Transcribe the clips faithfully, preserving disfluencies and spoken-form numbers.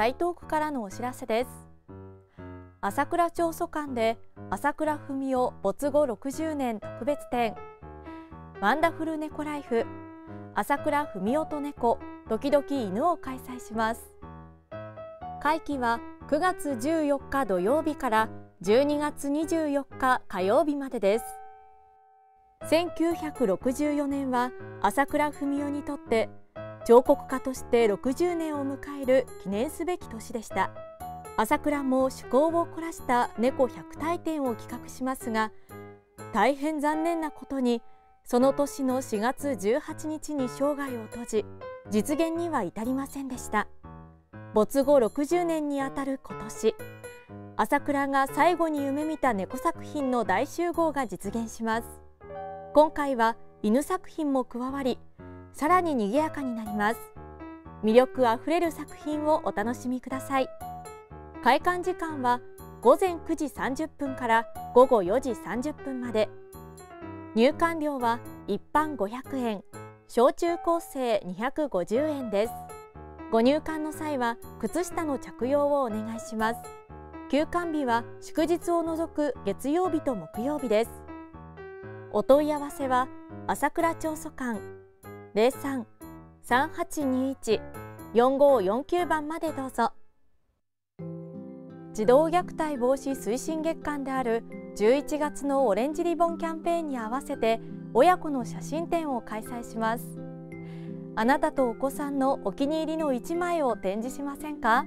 台東区からのお知らせです。朝倉町祖館で朝倉文雄没後ろくじゅうねん特別展ワンダフル猫ライフ朝倉文雄と猫時々犬を開催します。会期はくがつじゅうよっか土曜日からじゅうにがつにじゅうよっか火曜日までです。せんきゅうひゃくろくじゅうよねんは朝倉文雄にとって彫刻家としてろくじゅうねんを迎える記念すべき年でした。朝倉も趣向を凝らした猫ひゃくたい展を企画しますが、大変残念なことにその年のしがつじゅうはちにちに生涯を閉じ、実現には至りませんでした。没後ろくじゅうねんにあたる今年、朝倉が最後に夢見た猫作品の大集合が実現します。今回は犬作品も加わり、さらに賑やかになります。魅力あふれる作品をお楽しみください。開館時間はごぜんくじさんじゅっぷんからごごよじさんじゅっぷんまで。入館料は一般ごひゃくえん、小中高生にひゃくごじゅうえんです。ご入館の際は靴下の着用をお願いします。休館日は祝日を除く月曜日と木曜日です。お問い合わせは朝倉町祖館 ゼロさん さんはちにいち よんごよんきゅう 番までどうぞ。児童虐待防止推進月間であるじゅういちがつのオレンジリボンキャンペーンに合わせて親子の写真展を開催します。あなたとお子さんのお気に入りのいちまいを展示しませんか？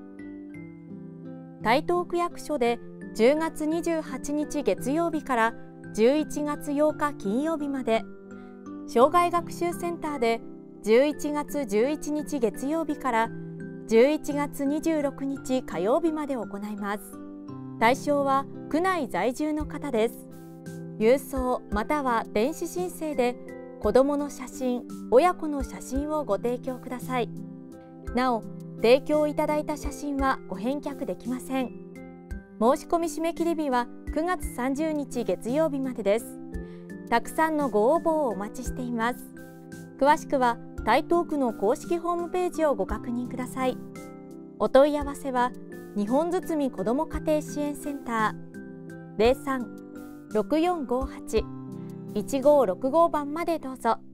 台東区役所でじゅうがつにじゅうはちにち月曜日からじゅういちがつようか金曜日まで、障害学習センターでじゅういちがつじゅういちにち月曜日からじゅういちがつにじゅうろくにち火曜日まで行います。対象は区内在住の方です。郵送または電子申請で子どもの写真、親子の写真をご提供ください。なお、提供いただいた写真はご返却できません。申し込み締め切り日はくがつさんじゅうにち月曜日までです。たくさんのご応募をお待ちしています。詳しくは台東区の公式ホームページをご確認ください。お問い合わせは日本ずつみ子ども家庭支援センター ゼロさん ろくよんごはち いちごろくご 番までどうぞ。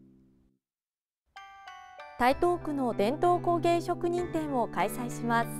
台東区の伝統工芸職人展を開催します。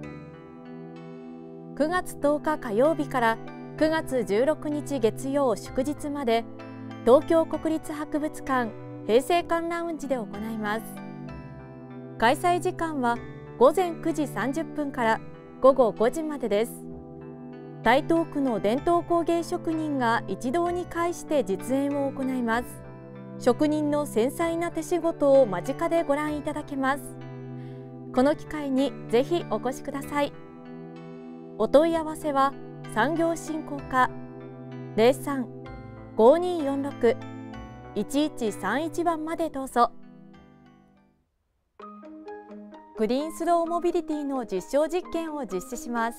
くがつとおか火曜日からくがつじゅうろくにち月曜祝日まで、東京国立博物館平成館ラウンジで行います。開催時間はごぜんくじさんじゅっぷんからごごごじまでです。台東区の伝統工芸職人が一堂に会して実演を行います。職人の繊細な手仕事を間近でご覧いただけます。この機会にぜひお越しください。お問い合わせは産業振興課 ゼロさん ごにーよんろく いちいちさんいち 番までどうぞ。グリーンスローモビリティの実証実験を実施します。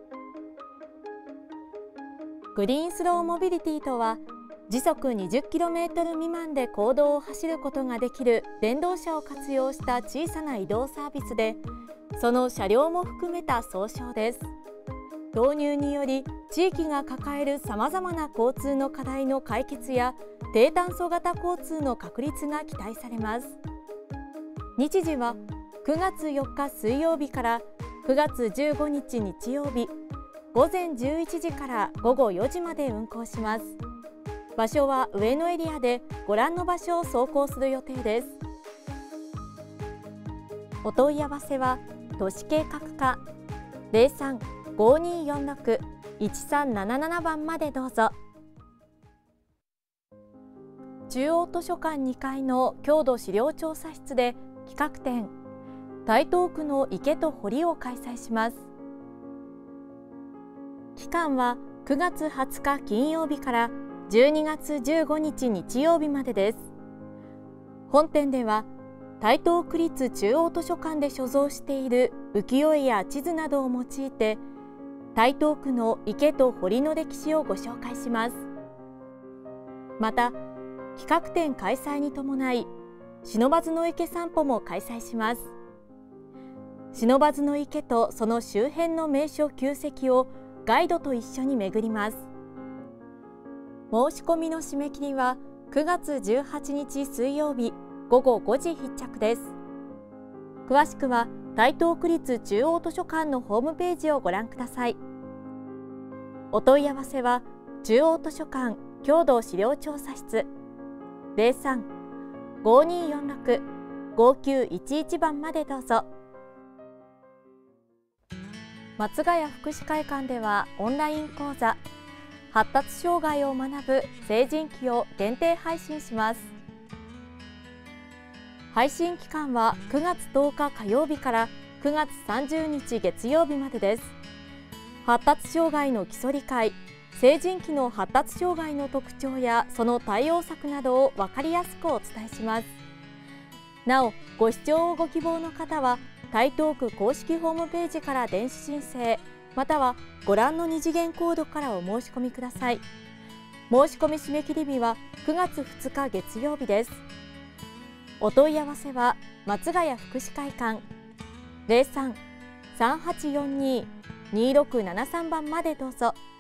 グリーンスローモビリティとは、時速 にじゅっキロメートル 未満で公道を走ることができる電動車を活用した小さな移動サービスで、その車両も含めた総称です。導入により地域が抱えるさまざまな交通の課題の解決や低炭素型交通の確立が期待されます。日時はくがつよっか水曜日からくがつじゅうごにち日曜日、ごぜんじゅういちじからごごよじまで運行します。場所は上野エリアでご覧の場所を走行する予定です。お問い合わせは都市計画課 ゼロさん ごにーよんろく いちさんなななな 番までどうぞ。中央図書館にかいの郷土資料調査室で企画展台東区の池と堀を開催します。期間はくがつはつか金曜日からじゅうにがつじゅうごにち日曜日までです。本展では台東区立中央図書館で所蔵している浮世絵や地図などを用いて台東区の池と堀の歴史をご紹介します。また企画展開催に伴い不忍池散歩も開催します。 不忍池とその周辺の名所旧跡をガイドと一緒に巡ります。申し込みの締め切りはくがつじゅうはちにち水曜日ごごごじ必着です。詳しくは台東区立中央図書館のホームページをご覧ください。お問い合わせは中央図書館郷土資料調査室 ゼロさん ごーにーよんろく ごきゅういちいち 番までどうぞ。松ヶ谷福祉会館ではオンライン講座発達障害を学ぶ成人期を限定配信します。配信期間はくがつとおか火曜日からくがつさんじゅうにち月曜日までです。発達障害の基礎理解、成人期の発達障害の特徴やその対応策などを分かりやすくお伝えします。なお、ご視聴をご希望の方は台東区公式ホームページから電子申請、またはご覧の二次元コードからお申し込みください。申し込み締め切り日はくがつふつか月曜日です。お問い合わせは松ヶ谷福祉会館 ゼロさん さんはちよんに にろくななさん 番までどうぞ。